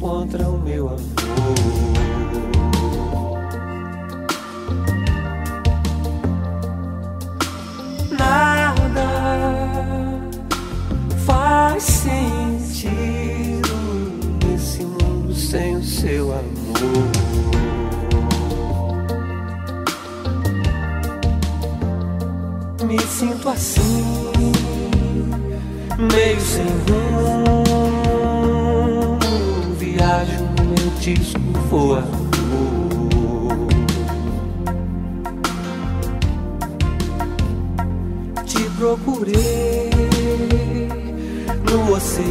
encontra o meu amor. Nada faz sentido nesse mundo sem o seu amor. Me sinto assim, meio sem rumo, viajo no meu disco voador. Te procurei no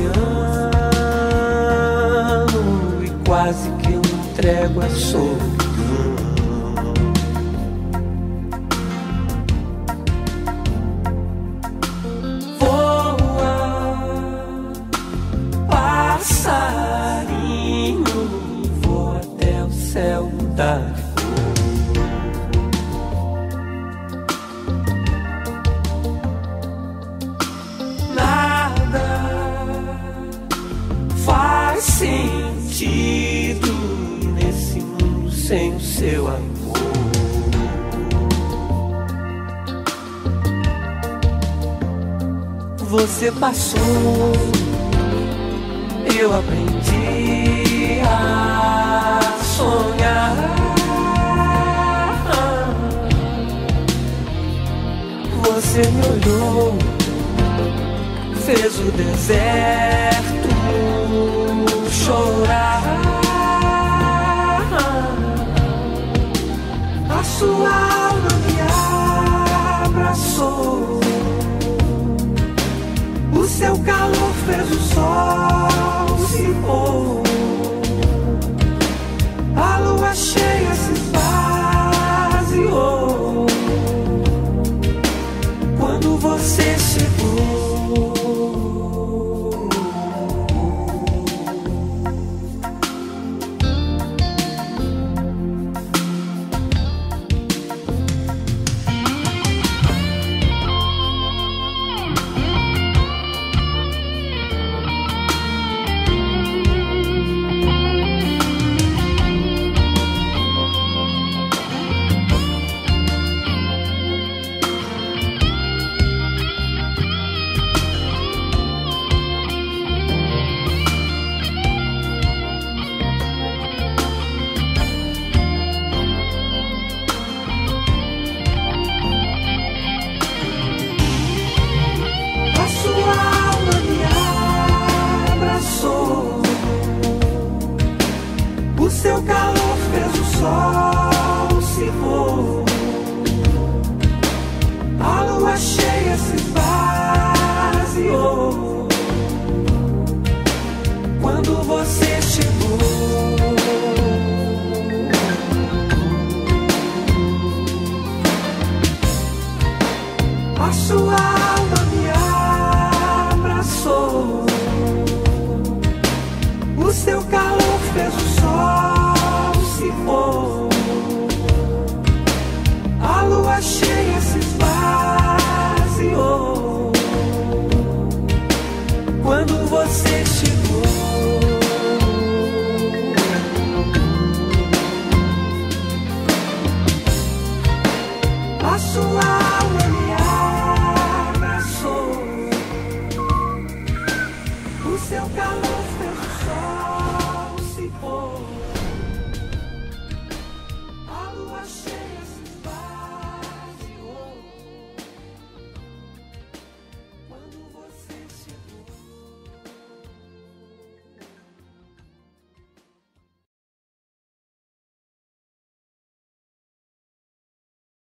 oceano e quase que eu entrego a solidão. Céu mudar de cor. Nada faz sentido nesse mundo sem o seu amor. Você passou, eu aprendi a sonhar. Você me olhou, fez o deserto chorar. A sua alma me abraçou, o seu calor fez o sol se pôr. A lua cheia se esvaziou quando você chegou. O seu calor fez o sol se pôr. A lua cheia se esvaziou quando você chegou. A sua alma me abraçou, o seu calor fez o sol se pôr. A lua cheia se esvaziou quando você